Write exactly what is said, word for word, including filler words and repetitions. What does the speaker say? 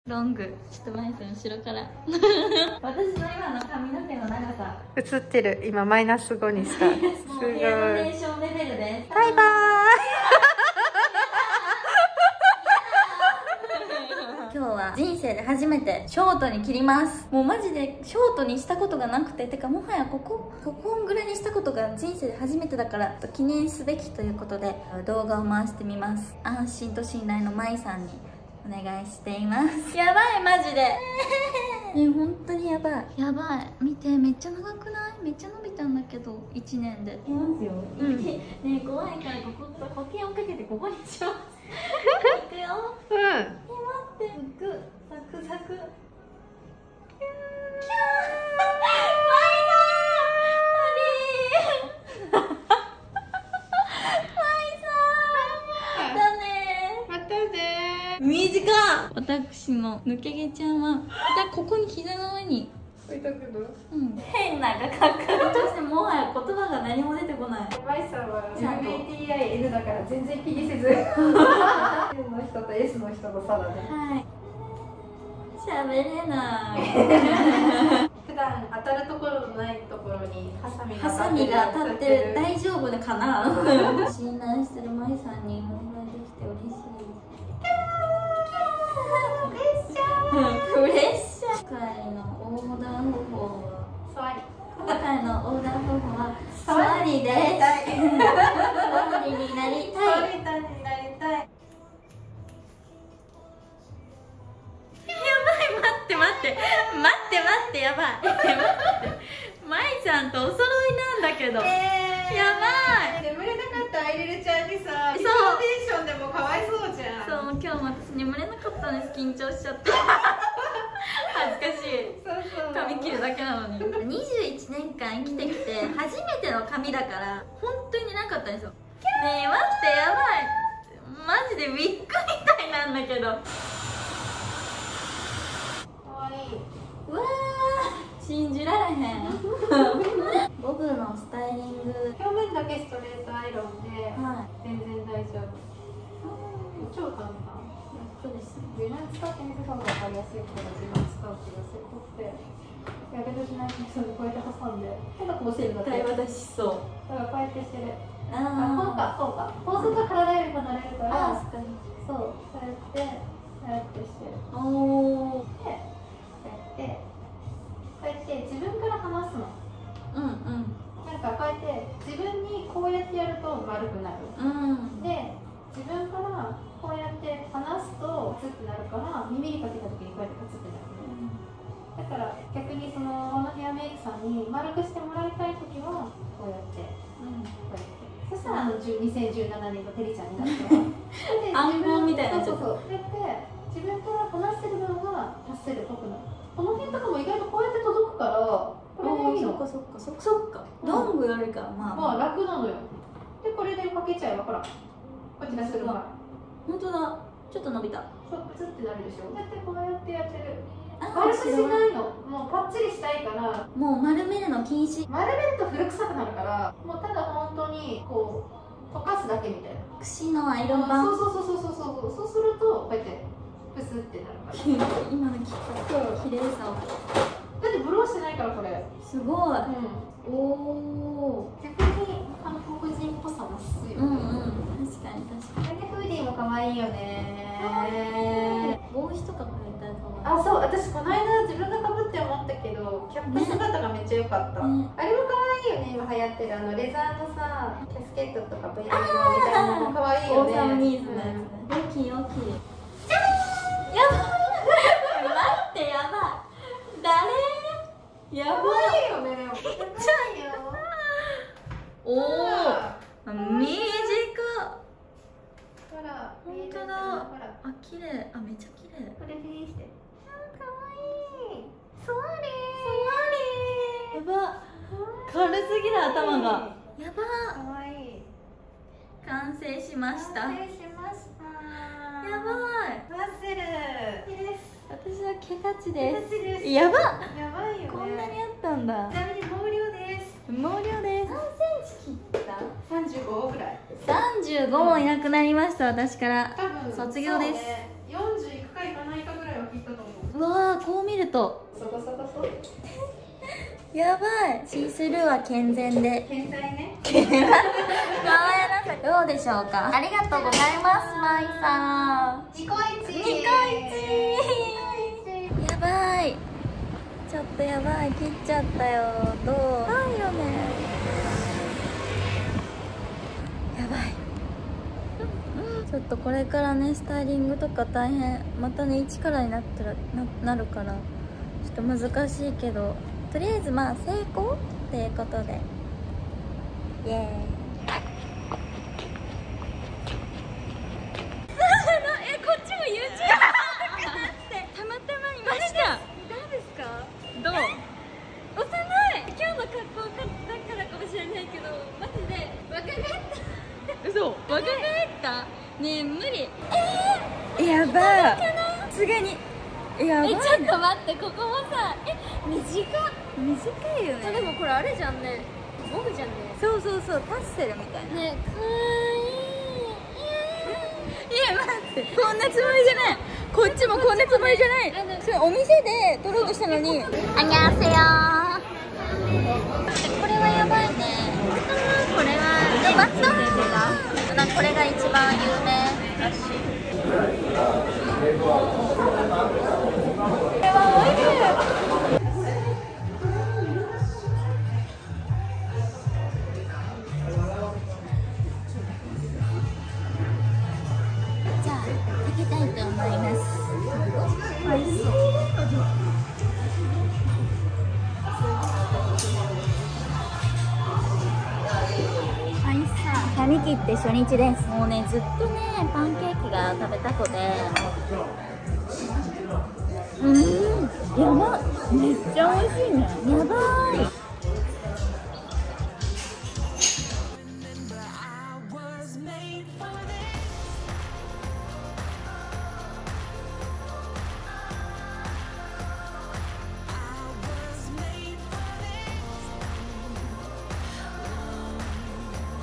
ロング。ちょっとマイさん後ろから私の今の髪の毛の長さ映ってる。今マイナスごにした。すごい。 もうヘアドネーションレベルです。 バイバーイ今日は人生で初めてショートに切ります。もうマジでショートにしたことがなくて、てかもはやここここぐらいにしたことが人生で初めてだから記念すべきということで動画を回してみます。安心と信頼のマイさんにお願いしています。やばいマジでね、本当にやばいやばい。見て、めっちゃ長くない？めっちゃ伸びたんだけどいちねんで。いきますよ。うん、ねえ怖いからここと保険をかけてここにしますいくよ。 うん。 待って、ふくサクサク。キャー短っ。私の抜け毛ちゃんはここに膝の上に置いとくの？ うん、変な画角としてもはや言葉が何も出てこない。 マイさんは エムビーティーアイエヌ だから全然気にせず N の人と エス の人の差だね。 はい、喋れない普段当たるところのないところにハサミがハサミが当たってる。大丈夫かな信頼してるマイさんにお願いできて嬉しい。プレッシャー。今回の横断方法は座り。 今回の横断方法は座りです。座りになりたい。 座りになりたい。 やばい、待って待って待って待ってやばい待ってマイさんとお揃いなんだけど、えー、やばい。 眠れなかったアイレルちゃんにさ、 そうリローテーションでもかわいそうじゃん。 そう、今日も私眠れなかったんです。緊張しちゃって恥ずかしい。 そうそう、 髪切るだけなのににじゅういちねんかん生きてきて初めての髪だから本当になかったんですよ。ねえ待って、やばいマジでウィッグみたいなんだけど。 かわいい。 うわー信じられへんボブのスタイリング、 表面だけストレートアイロンで、 は全然大丈夫。超簡単。 そうですね。 自分使ってみた方が分かりやすいから自分使う気がする。こうやってやけどしない人にこうやって挟んで、ただこうしてるだけ。 対話しそう。 だからこうやってしてる。 ああ、こうか、こうか。こうすると体より離れるかあ、 ら。 確かに。 そう、こうやってこうやってしてる。 おお。 で、こうやってこうやって自分から離すの。 うんうん。 なんかこうやって自分にこうやってやると丸くなる。 うん。 で、自分からこうやって離すとツってなるから、耳にかけた時にこうやってカツってなる。だから逆にそのこのヘアメイクさんに丸くしてもらいたい時はこうやって、うん、こうやって。そしたらあのにせんじゅうななねんのテリちゃんになって暗号みたいな。 そうそうそう。こうやって自分から離してる部分が達せるっぽくなる。この辺とかも意外とこうやって届くから、これでいいの。 そっかそっかそっかそっか。ロングよりかまあまあ楽なのよ。でこれでかけちゃえばほら、こっちがするから。 本当だ。ちょっと伸びた。 そうプツってなるでしょ。だってこうやってやってる。 あ、 丸くしないの。もうパッチリしたいから。 もう丸めるの禁止。 丸めると古臭くなるから、もうただ本当にこう溶かすだけみたいな。 櫛のアイロン版。 そうそうそうそうそうそうそうするとこうやってプスってなるから。 今のきっと綺麗さを。 だってブローしてないからこれ。 すごい。 うん、 おお。 逆に韓国人っぽさ増すよね。 うんうん。確かに確かに。 フーディーも可愛いよね。 帽子とかくれたら可愛い。 あ、そう、私この間自分がかぶって思ったけど、キャップ姿がめっちゃ良かった。ね、あれも可愛いよね。今流行ってるあのレザーのさ、キャスケットとかブイブイみたいなの可愛いよね。 オーサムニーズのやつね。大きい大きい。じゃーん。やばい。待ってやばい。誰？やばいよね。やばいよ。 おお。短っ。 ほら、 本当だ。あ、綺麗。あ、めっちゃ綺麗。 これフィーして。あ、可愛い。 座れ。やば。軽すぎる頭が。やば。 可愛い。 完成しました。 完成しました。 やばい。 マッセル。です。 私は毛ガチです。 毛ガチです。 やば。 やばいよね。 こんなにあったんだ。 ちなみに毛量です。 毛量です。 何センチ切った？三十五ぐらい。 三十五もいなくなりました。私から。 多分卒業です。 四十いくかいかないかぐらいは切ったと思う。 とそこそこそやばい。シースルーは健全で天才ね。 可愛らしさどうでしょうか。ありがとうございます。まいさんニコイチニコイチやばい。ちょっとやばい。切っちゃったよ。どうやばいよね。やばい。ちょっとこれからねスタイリングとか大変。またね一からになったら な, なるからちょっと難しいけど、とりあえずまあ成功っていうことでイエーイ。えこっちも YouTube ってたまたまいました。 何ですか？ どう？幼い。今日の格好だからかもしれないけどマジで若返った嘘若返ったねえ無理。えー、やばい。さすがにやばい。えちょっと待って、ここもさえ短っ短いよね。 でもこれあれじゃんね、ボブじゃんね。 そうそうそう、パステルみたいなね、かわいい。 いや待って、こんなつもりじゃない。こっちもこんなつもりじゃない。それお店で撮ろうとしたのに。あにゃせよー。これはやばいね。これはね、バットな、これが一番有名らしい。これはおいしい。じゃあかけたいと思います。おいしそう。髪切って初日です。もうねずっとねパンケーキが食べたくて、うんやばい、めっちゃ美味しいね。やばい。